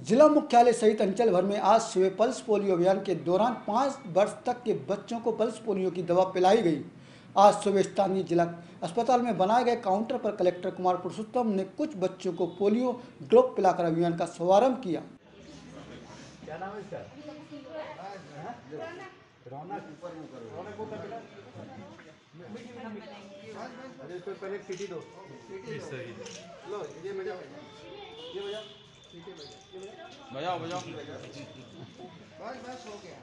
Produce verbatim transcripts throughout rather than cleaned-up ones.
जिला मुख्यालय सहित अंचल भर में आज सुबह पल्स पोलियो अभियान के दौरान पाँच वर्ष तक के बच्चों को पल्स पोलियो की दवा पिलाई गई। आज सुबह स्थानीय जिला अस्पताल में बनाए गए काउंटर पर कलेक्टर कुमार पुरुषोत्तम ने कुछ बच्चों को पोलियो ड्रॉप पिलाकर अभियान का शुभारंभ किया। क्या नाम है इसका? रौनक। अरे इसको पहले एक सीटी दो। लो ये बजाओ, ये बजाओ, सीटी बजाओ, बजाओ बजाओ। बस बस हो गया।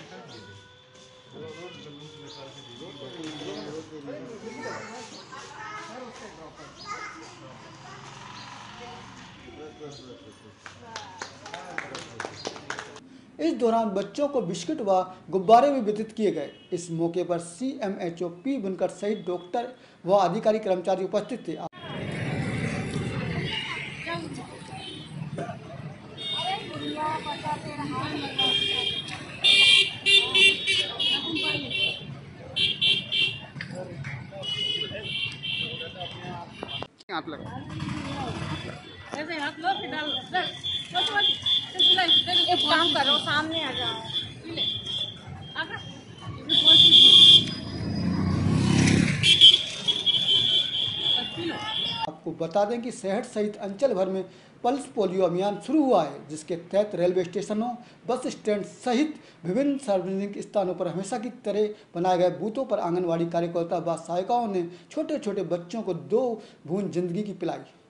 इस दौरान बच्चों को बिस्किट व गुब्बारे भी वितरित किए गए। इस मौके पर C M H O P Bunkar सहित डॉक्टर व अधिकारी कर्मचारी उपस्थित थे। हाथ लगा ऐसे हाथ लो फिर डाल एक काम करो सामने आ जाओ। आपको बता दें कि शहर सहित अंचल भर में पल्स पोलियो अभियान शुरू हुआ है, जिसके तहत रेलवे स्टेशनों, बस स्टैंड सहित विभिन्न सार्वजनिक स्थानों पर हमेशा की तरह बनाए गए बूथों पर आंगनवाड़ी कार्यकर्ता व सहायिकाओं ने छोटे छोटे बच्चों को दो बूंद जिंदगी की पिलाई।